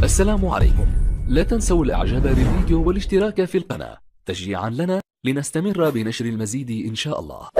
السلام عليكم. لا تنسوا الاعجاب بالفيديو والاشتراك في القناة تشجيعا لنا لنستمر بنشر المزيد ان شاء الله.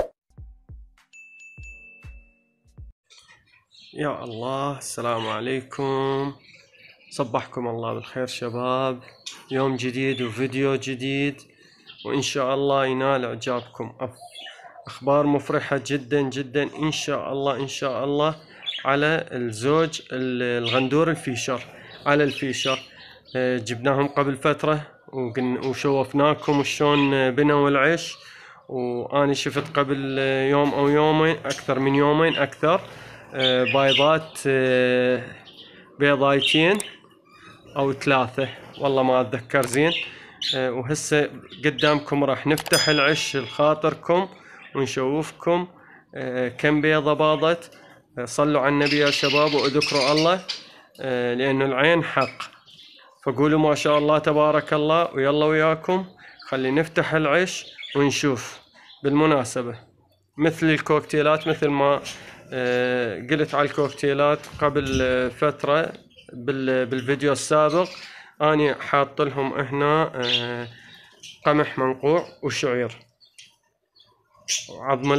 يا الله، السلام عليكم، صبحكم الله بالخير شباب. يوم جديد وفيديو جديد، وإن شاء الله ينال إعجابكم. أخبار مفرحة جدا جدا إن شاء الله إن شاء الله على الزوج الغندور الفيشر. على الفيشر جبناهم قبل فترة وشوفناكم شلون بنوا العش، وأنا شفت قبل يوم أو يومين، أكثر من يومين أكثر، بيضات بيضايتين أو 3 والله ما أتذكر زين. وهسه قدامكم راح نفتح العش لخاطركم ونشوفكم كم بيضة باضت. صلوا على النبي يا شباب وأذكروا الله، لأنه العين حق، فقولوا ما شاء الله تبارك الله. ويلا وياكم خلي نفتح العش ونشوف. بالمناسبة مثل الكوكتيلات، مثل ما قلت على الكوكتيلات قبل فترة بالفيديو السابق، أنا حاط لهم هنا قمح منقوع وشعير عظم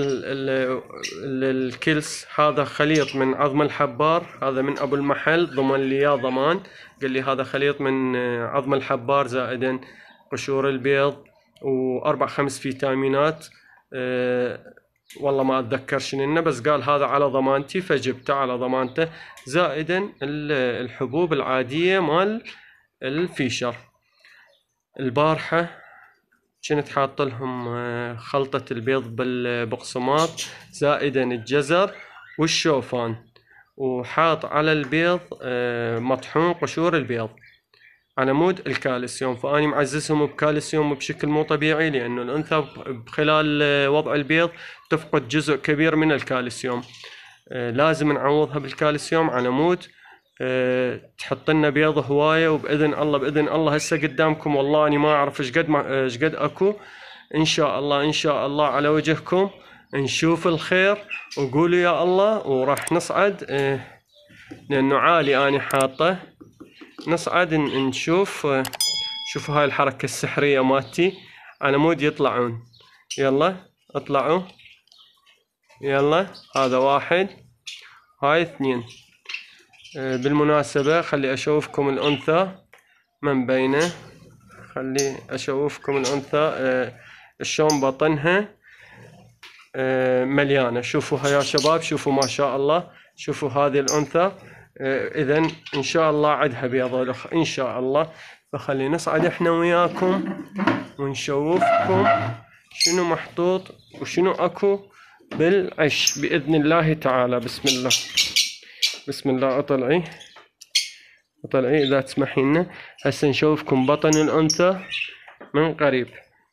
الكلس. هذا خليط من عظم الحبار، هذا من أبو المحل ضمن لي يا ضمان، قال لي هذا خليط من عظم الحبار زائدا قشور البيض و4-5 فيتامينات. والله ما أتذكر شنو، بس قال هذا على ضمانتي فجبته على ضمانته، زائدا الحبوب العادية مال الفيشر. البارحة كنت حاط لهم خلطة البيض بالبقسماط زائدا الجزر والشوفان، وحاط على البيض مطحون قشور البيض على مود الكالسيوم. فأني معززهم بكالسيوم بشكل مو طبيعي، لأنه الأنثى خلال وضع البيض تفقد جزء كبير من الكالسيوم. لازم نعوضها بالكالسيوم على مود تحط لنا بيض هواية. وبإذن الله بإذن الله هسه قدامكم، والله أني ما أعرف إيش قد أكو. إن شاء الله إن شاء الله على وجهكم نشوف الخير، وقولوا يا الله. وراح نصعد لأنه عالي أنا حاطه، نصعد نشوف. شوفوا هاي الحركة السحرية مالتي على مود يطلعون. يلا اطلعوا، يلا هذا 1، هاي 2. بالمناسبة خلي أشوفكم الأنثى من بينه، خلي أشوفكم الأنثى شلون بطنها مليانة. شوفوها يا شباب، شوفوا ما شاء الله، شوفوا هذه الأنثى. إذن إن شاء الله عدها بيضة إن شاء الله. فخلي نصعد إحنا وياكم ونشوفكم شنو محطوط وشنو أكو بالعش بإذن الله تعالى. بسم الله بسم الله. اطلعي إذا تسمحين. هسه نشوفكم بطن الأنثى من قريب،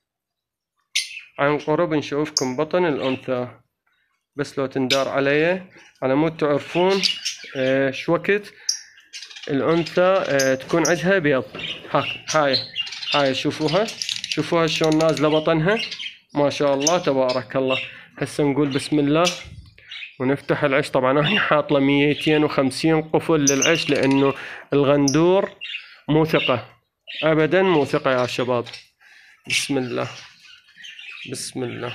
عن قرب نشوفكم بطن الأنثى، بس لو تندار علي على مود تعرفون شو وقت الأنثى تكون عندها بيض. هاي شوفوها شلون نازلة بطنها ما شاء الله تبارك الله. هسه نقول بسم الله ونفتح العش. طبعا انا حاط له 250 قفل للعش، لانه الغندور مو ثقة ابدا، مو ثقة يا شباب. بسم الله بسم الله.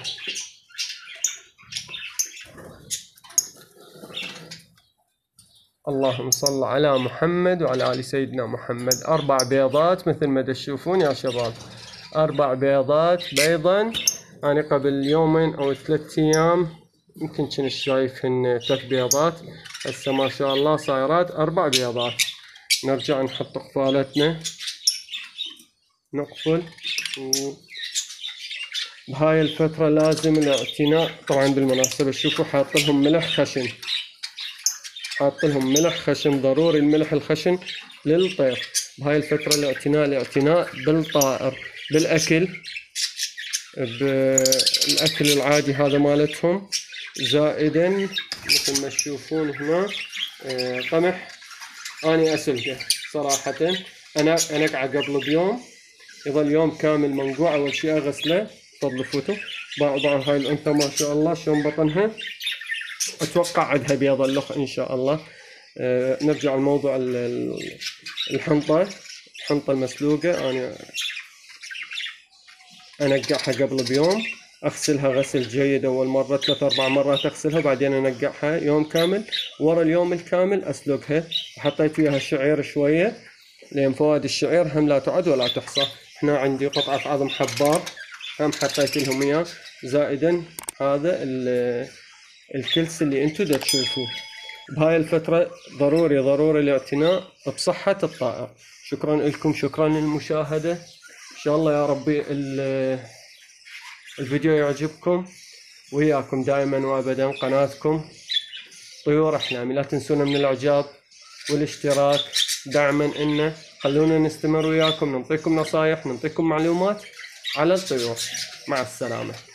اللهم صل على محمد وعلى آل سيدنا محمد. 4 بيضات مثل ما تشوفون يا شباب، 4 بيضات بيضا. أنا قبل يومين أو 3 أيام يمكن كنت شايفهن 3 بيضات، هسه ما شاء الله صايرات 4 بيضات. نرجع نحط قفالتنا، نقفل. بهاي الفترة لازم الاعتناء. طبعا بالمناسبة شوفوا حاط لهم ملح خشن، حاط لهم ملح خشن، ضروري الملح الخشن للطير. بهاي الفترة الاعتناء بالطائر، بالأكل، بالأكل العادي هذا مالتهم، زائدا مثل ما تشوفون هنا قمح أنا أسلقه صراحة. أنا أقعد قبل بيوم، يظل يوم كامل منقوع. أول شيء أغسله، فضل فوتو باعوا هاي الأنثى ما شاء الله شلون بطنها. أتوقع عندها بيض اللخ إن شاء الله. نرجع لموضوع الحنطة المسلوقة. أنا أنقعها قبل بيوم، أغسلها غسل جيد أول مرة 3-4 مرات أغسلها، بعدين أنقعها يوم كامل. ورا اليوم الكامل أسلقها، وحطيت فيها شعير شوية، لأن فوائد الشعير هم لا تعد ولا تحصى. هنا عندي قطعة عظم حبار هم حطيت لهم إياه، زائدا هذا الكلس اللي انتو دا تشوفوه. بهاي الفترة ضروري الاعتناء بصحة الطائر. شكرا لكم، شكرا للمشاهدة. إن شاء الله يا ربي الفيديو يعجبكم، وياكم دائما وابدا قناتكم طيور أحلامي. لا تنسونا من الإعجاب والاشتراك دعما إنه، خلونا نستمر وياكم، نعطيكم نصايح، نعطيكم معلومات على الطيور. مع السلامة.